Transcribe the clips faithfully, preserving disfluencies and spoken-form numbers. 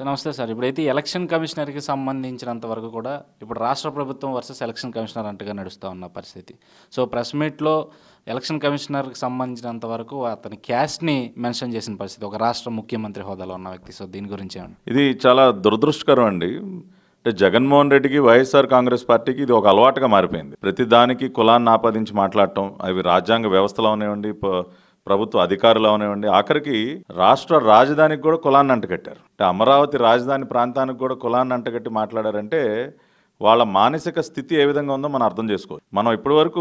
నమస్తే సార్. ఇప్పుడైతే ఎలక్షన్ కమిషనర్కి సంబంధించినంత వరకు కూడా ఇప్పుడు రాష్ట్ర ప్రభుత్వం వర్సెస్ ఎలక్షన్ కమిషనర్ అంటగా నడుస్తూ ఉన్న పరిస్థితి. సో ప్రెస్ మీట్లో ఎలక్షన్ కమిషనర్కి సంబంధించినంత వరకు అతని క్యాస్ట్ని మెన్షన్ చేసిన పరిస్థితి, ఒక రాష్ట్ర ముఖ్యమంత్రి హోదాలో ఉన్న వ్యక్తి. సో దీని గురించి ఏమండి? ఇది చాలా దురదృష్టకరం అండి. అంటే జగన్మోహన్ రెడ్డికి, వైఎస్ఆర్ కాంగ్రెస్ పార్టీకి ఇది ఒక అలవాటుగా మారిపోయింది. ప్రతి దానికి కులాన్ని ఆపాదించి మాట్లాడటం, అవి రాజ్యాంగ వ్యవస్థలో అనేవండి, ప్రభుత్వ అధికారులు అవనివ్వండి, ఆఖరికి రాష్ట్ర రాజధానికి కూడా కులాన్ని అంటగట్టారు. అంటే అమరావతి రాజధాని ప్రాంతానికి కూడా కులాన్ని అంటగట్టి మాట్లాడారంటే వాళ్ళ మానసిక స్థితి ఏ విధంగా ఉందో మనం అర్థం చేసుకోవచ్చు. మనం ఇప్పటి వరకు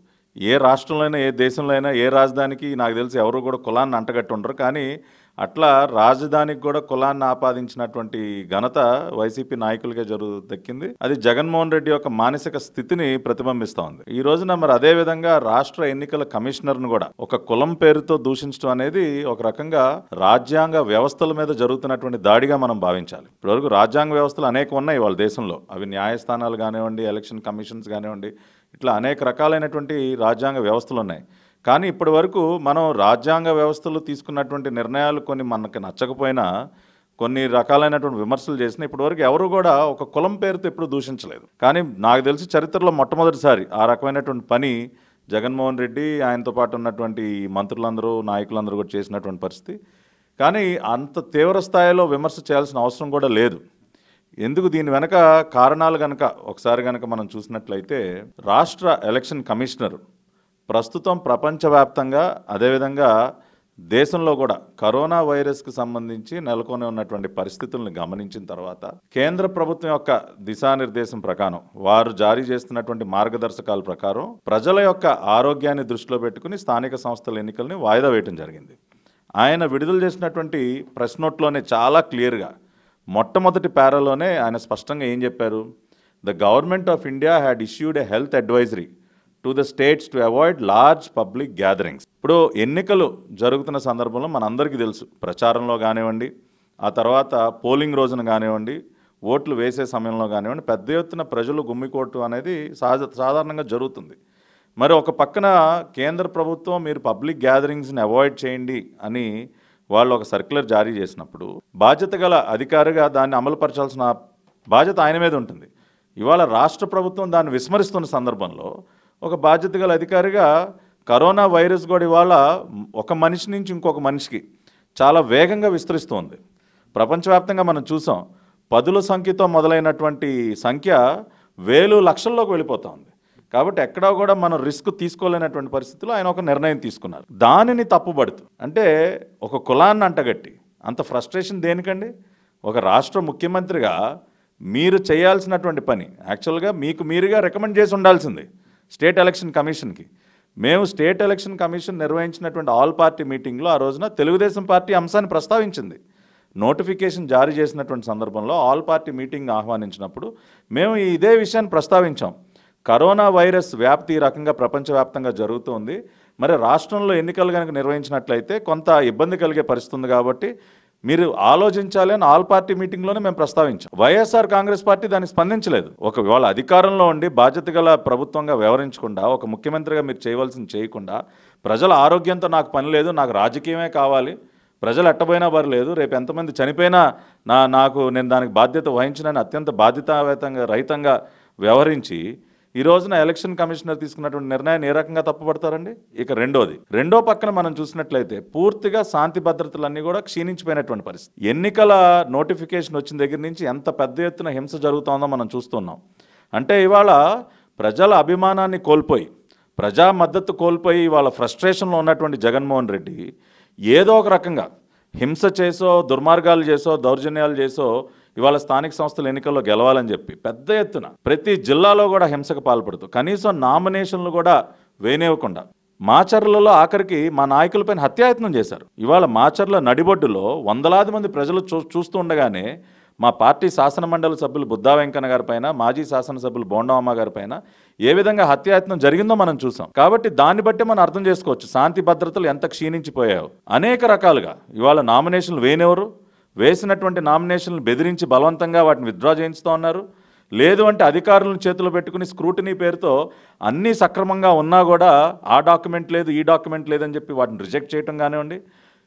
ఏ రాష్ట్రంలో అయినా, ఏ దేశంలో అయినా, ఏ రాజధానికి నాకు తెలిసి ఎవరు కూడా కులాన్ని అంటగట్టి ఉండరు. కానీ అట్లా రాజధానికి కూడా కులాన్ని ఆపాదించినటువంటి ఘనత వైసీపీ నాయకులకే జరుగు దక్కింది. అది జగన్మోహన్ రెడ్డి యొక్క మానసిక స్థితిని ప్రతిబింబిస్తూ ఉంది. ఈ రోజున మరి అదే విధంగా రాష్ట్ర ఎన్నికల కమిషనర్ను కూడా ఒక కులం పేరుతో దూషించడం అనేది ఒక రకంగా రాజ్యాంగ వ్యవస్థల మీద జరుగుతున్నటువంటి దాడిగా మనం భావించాలి. ఇప్పటివరకు రాజ్యాంగ వ్యవస్థలు అనేక ఉన్నాయి వాళ్ళ దేశంలో. అవి న్యాయస్థానాలు కానివ్వండి, ఎలక్షన్ కమిషన్స్ కానివ్వండి, ఇట్లా అనేక రకాలైనటువంటి రాజ్యాంగ వ్యవస్థలు ఉన్నాయి. కానీ ఇప్పటి వరకు మనం రాజ్యాంగ వ్యవస్థలు తీసుకున్నటువంటి నిర్ణయాలు కొన్ని మనకు నచ్చకపోయినా, కొన్ని రకాలైనటువంటి విమర్శలు చేసినా ఇప్పటివరకు ఎవరు కూడా ఒక కులం పేరుతో ఎప్పుడు దూషించలేదు. కానీ నాకు తెలిసి చరిత్రలో మొట్టమొదటిసారి ఆ రకమైనటువంటి పని జగన్మోహన్ రెడ్డి, ఆయనతో పాటు ఉన్నటువంటి మంత్రులందరూ, నాయకులందరూ కూడా చేసినటువంటి పరిస్థితి. కానీ అంత తీవ్ర స్థాయిలో విమర్శ చేయాల్సిన అవసరం కూడా లేదు. ఎందుకు దీని వెనక కారణాలు కనుక ఒకసారి కనుక మనం చూసినట్లయితే, రాష్ట్ర ఎలక్షన్ కమిషనర్ ప్రస్తుతం ప్రపంచవ్యాప్తంగా, అదేవిధంగా దేశంలో కూడా కరోనా వైరస్కి సంబంధించి నెలకొని ఉన్నటువంటి పరిస్థితులను గమనించిన తర్వాత కేంద్ర ప్రభుత్వం యొక్క దిశానిర్దేశం ప్రకారం, వారు జారీ చేస్తున్నటువంటి మార్గదర్శకాల ప్రకారం ప్రజల యొక్క ఆరోగ్యాన్ని దృష్టిలో పెట్టుకుని స్థానిక సంస్థల ఎన్నికల్ని వాయిదా వేయడం జరిగింది. ఆయన విడుదల చేసినటువంటి ప్రెస్ నోట్లోనే చాలా క్లియర్గా మొట్టమొదటి పారాలోనే ఆయన స్పష్టంగా ఏం చెప్పారు? The government of India had issued a health advisory to the states to avoid large public gatherings. ఇప్పుడు ఎన్నికలు జరుగుతున్న సందర్భంలో మనందరికీ తెలుసు, ప్రచారంలో కానివ్వండి, ఆ తర్వాత పోలింగ్ రోజున కానివ్వండి, ఓట్లు వేసే సమయంలో కానివ్వండి, పెద్ద ఎత్తున ప్రజలు గుమ్మికోటు అనేది సహజ సాధారణంగా జరుగుతుంది. మరి ఒక పక్కన కేంద్ర ప్రభుత్వం మీరు పబ్లిక్ గ్యాదరింగ్స్ని అవాయిడ్ చేయండి అని వాళ్ళు ఒక సర్క్యులర్ జారీ చేసినప్పుడు బాధ్యత గల అధికారిగా దాన్ని అమలుపరచాల్సిన బాధ్యత ఆయన మీద ఉంటుంది. ఇవాళ రాష్ట్ర ప్రభుత్వం దాన్ని విస్మరిస్తున్న సందర్భంలో ఒక బాధ్యత గల అధికారిగా కరోనా వైరస్ కూడా ఇవాళ ఒక మనిషి నుంచి ఇంకొక మనిషికి చాలా వేగంగా విస్తరిస్తుంది. ప్రపంచవ్యాప్తంగా మనం చూసాం, పదుల సంఖ్యతో మొదలైనటువంటి సంఖ్య వేలు లక్షల్లోకి వెళ్ళిపోతూ ఉంది. కాబట్టి ఎక్కడా కూడా మనం రిస్క్ తీసుకోలేనటువంటి పరిస్థితుల్లో ఆయన ఒక నిర్ణయం తీసుకున్నారు. దానిని తప్పుబడుతూ, అంటే ఒక కులాన్ని అంటగట్టి అంత ఫ్రస్ట్రేషన్ దేనికండి? ఒక రాష్ట్ర ముఖ్యమంత్రిగా మీరు చేయాల్సినటువంటి పని యాక్చువల్గా మీకు మీరుగా రికమెండ్ చేసి ఉండాల్సింది స్టేట్ ఎలక్షన్ కమిషన్కి. మేము స్టేట్ ఎలక్షన్ కమిషన్ నిర్వహించినటువంటి ఆల్ పార్టీ మీటింగ్లో ఆ రోజున తెలుగుదేశం పార్టీ అంశాన్ని ప్రస్తావించింది. నోటిఫికేషన్ జారీ చేసినటువంటి సందర్భంలో ఆల్ పార్టీ మీటింగ్ ఆహ్వానించినప్పుడు మేము ఇదే విషయాన్ని ప్రస్తావించాం. కరోనా వైరస్ వ్యాప్తి ఈ రకంగా ప్రపంచవ్యాప్తంగా జరుగుతుంది. మరి రాష్ట్రంలో ఎన్నికలు కనుక నిర్వహించినట్లయితే కొంత ఇబ్బంది కలిగే పరిస్థితి ఉంది, కాబట్టి మీరు ఆలోచించాలి అని ఆల్ పార్టీ మీటింగ్లోనే మేము ప్రస్తావించాం. వైఎస్ఆర్ కాంగ్రెస్ పార్టీ దాన్ని స్పందించలేదు. ఒక వాళ్ళ అధికారంలో ఉండి బాధ్యత గల ప్రభుత్వంగా వ్యవహరించకుండా, ఒక ముఖ్యమంత్రిగా మీరు చేయవలసింది చేయకుండా, ప్రజల ఆరోగ్యంతో నాకు పని లేదు, నాకు రాజకీయమే కావాలి, ప్రజలు ఎట్టబోయినా పర్లేదు, రేపు ఎంతమంది చనిపోయినా నా నాకు నేను దానికి బాధ్యత వహించినని అత్యంత బాధ్యతాయుతంగా రహితంగా వ్యవహరించి ఈ రోజున ఎలక్షన్ కమిషనర్ తీసుకున్నటువంటి నిర్ణయాన్ని ఏ రకంగా తప్పుపడతారండి? ఇక రెండోది, రెండో పక్కన మనం చూసినట్లయితే పూర్తిగా శాంతి భద్రతలన్నీ కూడా క్షీణించిపోయినటువంటి పరిస్థితి. ఎన్నికల నోటిఫికేషన్ వచ్చిన దగ్గర నుంచి ఎంత పెద్ద ఎత్తున హింస జరుగుతుందో మనం చూస్తున్నాం. అంటే ఇవాళ ప్రజల అభిమానాన్ని కోల్పోయి, ప్రజా మద్దతు కోల్పోయి ఇవాళ ఫ్రస్ట్రేషన్లో ఉన్నటువంటి జగన్మోహన్ రెడ్డి ఏదో ఒక రకంగా హింస చేసో, దుర్మార్గాలు చేసో, దౌర్జన్యాలు చేసో ఇవాళ స్థానిక సంస్థల ఎన్నికల్లో గెలవాలని చెప్పి పెద్ద ఎత్తున ప్రతి జిల్లాలో కూడా హింసకు పాల్పడుతూ, కనీసం నామినేషన్లు కూడా వేయనివ్వకుండా, మాచర్లలో ఆఖరికి మా నాయకులపైన హత్యాయత్నం చేశారు. ఇవాళ మాచర్ల నడిబొడ్డులో వందలాది మంది ప్రజలు చూ చూస్తూ ఉండగానే మా పార్టీ శాసనమండలి సభ్యులు బుద్దా వెంకన్న గారి పైన, మాజీ శాసనసభ్యులు బోండమ్మ గారి పైన ఏ విధంగా హత్యాయత్నం జరిగిందో మనం చూసాం. కాబట్టి దాన్ని బట్టి మనం అర్థం చేసుకోవచ్చు శాంతి భద్రతలు ఎంత క్షీణించిపోయాయో. అనేక రకాలుగా ఇవాళ నామినేషన్లు వేయనివ్వరు, వేసినటువంటి నామినేషన్లు బెదిరించి బలవంతంగా వాటిని విత్డ్రా చేయించుతూ ఉన్నారు. లేదు అంటే అధికారులను చేతిలో పెట్టుకుని స్క్రూటినీ పేరుతో అన్నీ సక్రమంగా ఉన్నా కూడా ఆ డాక్యుమెంట్ లేదు, ఈ డాక్యుమెంట్ లేదని చెప్పి వాటిని రిజెక్ట్ చేయటం కానివ్వండి,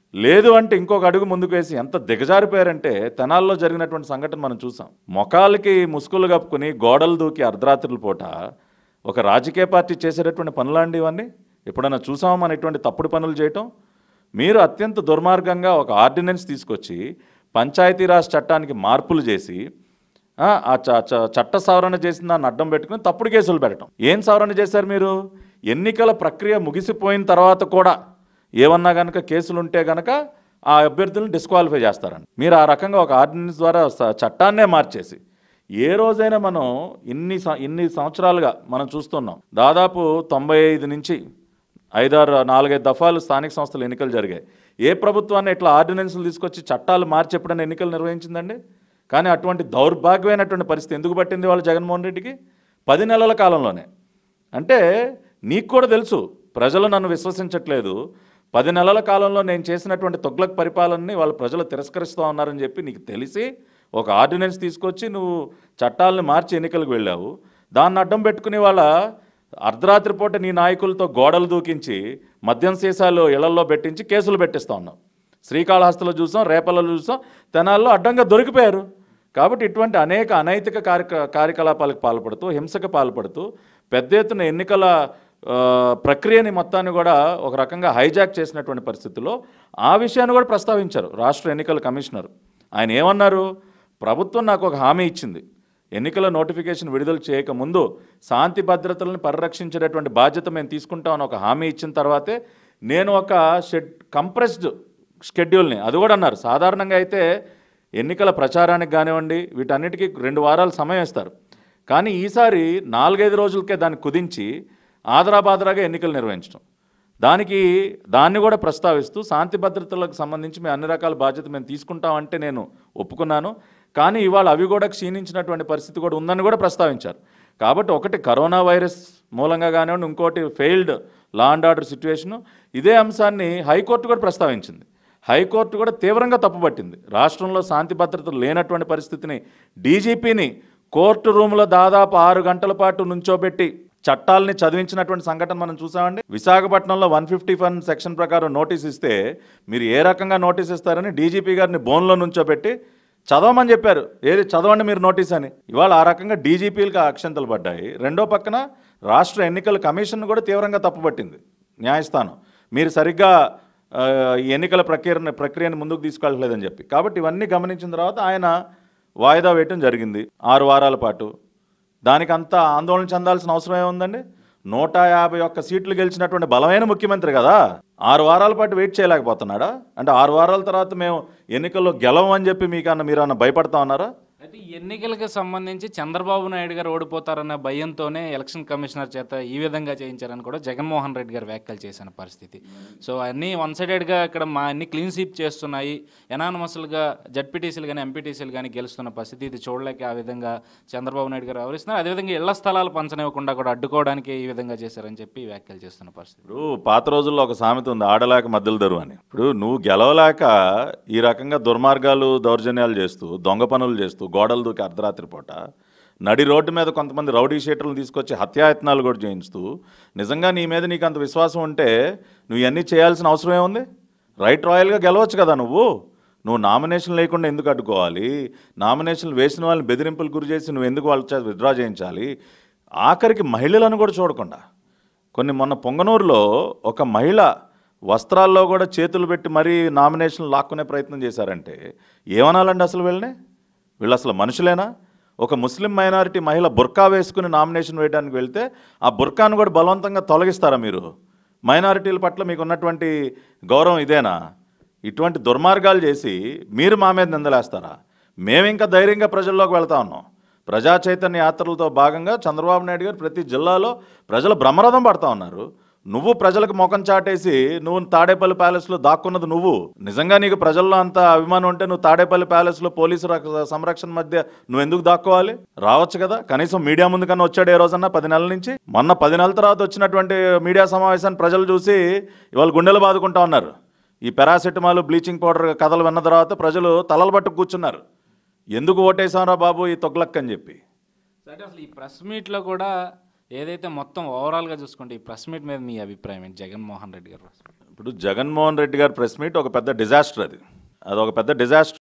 లేదు అంటే ఇంకొక అడుగు ముందుకు వేసి ఎంత దిగజారిపోయారంటే తెనాల్లో జరిగినటువంటి సంఘటన మనం చూసాం. మొఖాలకి ముసుగులు కప్పుకుని గోడలు దూకి అర్ధరాత్రుల పూట ఒక రాజకీయ పార్టీ చేసేటటువంటి పనులాంటి ఇవన్నీ ఎప్పుడైనా చూసామా మన ఇటువంటి తప్పుడు పనులు చేయటం? మీరు అత్యంత దుర్మార్గంగా ఒక ఆర్డినెన్స్ తీసుకొచ్చి పంచాయతీరాజ్ చట్టానికి మార్పులు చేసి ఆ చట్ట సవరణ చేసిన దాన్ని అడ్డం పెట్టుకుని తప్పుడు కేసులు పెట్టడం. ఏం సవరణ చేశారు మీరు? ఎన్నికల ప్రక్రియ ముగిసిపోయిన తర్వాత కూడా ఏమన్నా కనుక కేసులు ఉంటే కనుక ఆ అభ్యర్థులను డిస్క్వాలిఫై చేస్తారని మీరు ఆ రకంగా ఒక ఆర్డినెన్స్ ద్వారా చట్టాన్నే మార్చేసి ఏ రోజైనా మనం ఇన్ని ఇన్ని సంవత్సరాలుగా మనం చూస్తున్నాం. దాదాపు తొంభై ఐదు నుంచి ఐదారు నాలుగైదు దఫాలు స్థానిక సంస్థలు ఎన్నికలు జరిగాయి. ఏ ప్రభుత్వాన్ని ఇట్లా ఆర్డినెన్స్లు తీసుకొచ్చి చట్టాలు మార్చి ఎప్పుడైనా ఎన్నికలు నిర్వహించిందండి? కానీ అటువంటి దౌర్భాగ్యమైనటువంటి పరిస్థితి ఎందుకు పట్టింది వాళ్ళు జగన్మోహన్ రెడ్డికి? పది నెలల కాలంలోనే. అంటే నీకు కూడా తెలుసు ప్రజలు నన్ను విశ్వసించట్లేదు, పది నెలల కాలంలో నేను చేసినటువంటి తొగ్లక్ పరిపాలనని వాళ్ళు ప్రజలు తిరస్కరిస్తూ ఉన్నారని చెప్పి నీకు తెలిసి ఒక ఆర్డినెన్స్ తీసుకొచ్చి నువ్వు చట్టాలను మార్చి ఎన్నికలకు వెళ్ళావు. దాన్ని అడ్డం పెట్టుకుని వాళ్ళ అర్ధరాత్రి పూట నీ నాయకులతో గోడలు దూకించి మద్యం సీసాలు ఇళ్లలో పెట్టించి కేసులు పెట్టిస్తూ ఉన్నావు. శ్రీకాళహస్తిలో చూసాం, రేపల్లో చూసాం, తెనాల్లో అడ్డంగా దొరికిపోయారు. కాబట్టి ఇటువంటి అనేక అనైతిక కార్య కార్యకలాపాలకు పాల్పడుతూ హింసకు పాల్పడుతూ పెద్ద ఎత్తున ఎన్నికల ప్రక్రియని మొత్తాన్ని కూడా ఒక రకంగా హైజాక్ చేసినటువంటి పరిస్థితుల్లో ఆ విషయాన్ని కూడా ప్రస్తావించారు రాష్ట్ర ఎన్నికల కమిషనర్. ఆయన ఏమన్నారు? ప్రభుత్వం నాకు ఒక హామీ ఇచ్చింది, ఎన్నికల నోటిఫికేషన్ విడుదల చేయకముందు శాంతి భద్రతలను పరిరక్షించేటటువంటి బాధ్యత మేము తీసుకుంటామని ఒక హామీ ఇచ్చిన తర్వాతే నేను ఒక షెడ్ కంప్రెస్డ్ షెడ్యూల్ని అది కూడా అన్నారు. సాధారణంగా అయితే ఎన్నికల ప్రచారానికి కానివ్వండి వీటన్నిటికీ రెండు వారాలు సమయం ఇస్తారు, కానీ ఈసారి నాలుగైదు రోజులకే దాన్ని కుదించి ఆదరాబాదరాగా ఎన్నికలు నిర్వహించడం. దానికి దాన్ని కూడా ప్రస్తావిస్తూ శాంతి భద్రతలకు సంబంధించి మేము అన్ని రకాల బాధ్యత మేము తీసుకుంటామంటే నేను ఒప్పుకున్నాను, కానీ ఇవాళ అవి కూడా క్షీణించినటువంటి పరిస్థితి కూడా ఉందని కూడా ప్రస్తావించారు. కాబట్టి ఒకటి కరోనా వైరస్ మూలంగా కానివ్వండి, ఇంకోటి failed law and order situation, ఇదే అంశాన్ని హైకోర్టు కూడా ప్రస్తావించింది. హైకోర్టు కూడా తీవ్రంగా తప్పుపట్టింది. రాష్ట్రంలో శాంతి భద్రతలు లేనటువంటి పరిస్థితిని డీజీపీని కోర్టు రూమ్లో దాదాపు ఆరు గంటల పాటు నుంచోబెట్టి చట్టాలని చదివించినటువంటి సంఘటన మనం చూసామండి. విశాఖపట్నంలో వన్ ఫిఫ్టీ వన్ సెక్షన్ ప్రకారం నోటీస్ ఇస్తే మీరు ఏ రకంగా నోటీస్ ఇస్తారని డీజీపీ గారిని బోన్లో నుంచోబెట్టి చదవమని చెప్పారు. ఏది చదవండి మీరు నోటీస్ అని. ఇవాళ ఆ రకంగా డీజీపీలకు అక్షంతలు పడ్డాయి. రెండో పక్కన రాష్ట్ర ఎన్నికల కమిషన్ కూడా తీవ్రంగా తప్పుపట్టింది న్యాయస్థానం, మీరు సరిగ్గా ఎన్నికల ప్రక్రియ ప్రక్రియను ముందుకు తీసుకెళ్ళలేదని చెప్పి. కాబట్టి ఇవన్నీ గమనించిన తర్వాత ఆయన వాయిదా వేయటం జరిగింది ఆరు వారాల పాటు. దానికి అంత ఆందోళన చెందాల్సిన అవసరం ఏముందండి? నూట యాభై ఒక్క సీట్లు గెలిచినటువంటి బలమైన ముఖ్యమంత్రి కదా, ఆరు వారాల పాటు వెయిట్ చేయలేకపోతున్నాడా? అంటే ఆరు వారాల తర్వాత మేము ఎన్నికల్లో గెలవం అని చెప్పి మీకన్నా మీరు అన్న భయపడతా ఉన్నారా? అయితే ఎన్నికలకు సంబంధించి చంద్రబాబు నాయుడు గారు ఓడిపోతారన్న భయంతోనే ఎలక్షన్ కమిషనర్ చేత ఈ విధంగా చేయించారని కూడా జగన్మోహన్ రెడ్డి గారు వ్యాఖ్యలు చేసిన పరిస్థితి. సో అన్నీ వన్ సైడెడ్గా ఇక్కడ మా అన్ని క్లీన్ స్వీప్ చేస్తున్నాయి, ఎనానమస్లుగా జడ్పీటీసీలు కానీ ఎంపీటీసీలు కానీ గెలుస్తున్న పరిస్థితి, ఇది చూడలేక ఆ విధంగా చంద్రబాబు నాయుడు గారు వ్యవహరిస్తున్నారు. అదేవిధంగా ఇళ్ల స్థలాలు పంచనివ్వకుండా కూడా అడ్డుకోవడానికి ఈ విధంగా చేశారని చెప్పి వ్యాఖ్యలు చేస్తున్న పరిస్థితి. ఇప్పుడు పాత రోజుల్లో ఒక సామెత ఉంది, ఆడలేక మధ్యలో దరువు అని. ఇప్పుడు నువ్వు గెలవలేక ఈ రకంగా దుర్మార్గాలు దౌర్జన్యాలు చేస్తూ దొంగ పనులు చేస్తూ గోడలు దూకి అర్ధరాత్రి పూట నడి రోడ్డు మీద కొంతమంది రౌడీ షీటర్లను తీసుకొచ్చి హత్యాయత్నాలు కూడా చేయిస్తూ, నిజంగా నీ మీద నీకు అంత విశ్వాసం ఉంటే నువ్వు ఇవన్నీ చేయాల్సిన అవసరం ఏముంది? రైట్ రాయల్గా గెలవచ్చు కదా నువ్వు. నువ్వు నామినేషన్ లేకుండా ఎందుకు అడ్డుకోవాలి? నామినేషన్లు వేసిన వాళ్ళని బెదిరింపులు గురి చేసి నువ్వు ఎందుకు వాళ్ళ చేత విత్డ్రా చేయించాలి? ఆఖరికి మహిళలను కూడా చూడకుండా కొన్ని మొన్న పొంగనూరులో ఒక మహిళ వస్త్రాల్లో కూడా చేతులు పెట్టి మరీ నామినేషన్లు లాక్కునే ప్రయత్నం చేశారంటే ఏమనాలండి అసలు వీళ్ళని? వీళ్ళు అసలు మనుషులేనా? ఒక ముస్లిం మైనారిటీ మహిళ బుర్కా వేసుకుని నామినేషన్ వేయడానికి వెళ్తే ఆ బుర్కాను కూడా బలవంతంగా తొలగిస్తారా మీరు? మైనారిటీల పట్ల మీకు ఉన్నటువంటి గౌరవం ఇదేనా? ఇటువంటి దుర్మార్గాలు చేసి మీరు మా మీద నిందలేస్తారా? మేము ఇంకా ధైర్యంగా ప్రజల్లోకి వెళ్తా ఉన్నాం. ప్రజా చైతన్య యాత్రలతో భాగంగా చంద్రబాబు నాయుడు గారు ప్రతి జిల్లాలో ప్రజలు బ్రహ్మరథం పడతా ఉన్నారు. నువ్వు ప్రజలకు ముఖం చాటేసి నువ్వు తాడేపల్లి ప్యాలెస్లో దాక్కున్నది నువ్వు. నిజంగా నీకు ప్రజల్లో అంత అభిమానం ఉంటే నువ్వు తాడేపల్లి ప్యాలెస్లో పోలీసు సంరక్షణ మధ్య నువ్వు ఎందుకు దాక్కోవాలి? రావచ్చు కదా, కనీసం మీడియా ముందు కన్నా వచ్చాడు ఏ రోజన్నా పది నెలల నుంచి. మొన్న పది నెలల తర్వాత వచ్చినటువంటి మీడియా సమావేశాన్ని ప్రజలు చూసి ఇవాళ గుండెలు బాదుకుంటా ఉన్నారు. ఈ పారాసెటమాల్ బ్లీచింగ్ పౌడర్ కథలు విన్న తర్వాత ప్రజలు తలలు పట్టు కూర్చున్నారు, ఎందుకు ఓటేసారా బాబు ఈ తొగ్లక్ అని చెప్పి. అంటే అసలు ఈ ప్రెస్ మీట్లో కూడా ఏదైతే మొత్తం ఓవరాల్గా చూసుకుంటే ఈ ప్రెస్ మీట్ మీద మీ అభిప్రాయం ఏంటి? జగన్మోహన్ రెడ్డి గారు ఇప్పుడు జగన్మోహన్ రెడ్డి గారి ప్రెస్ మీట్ ఒక పెద్ద డిజాస్టర్. అది అది ఒక పెద్ద డిజాస్టర్.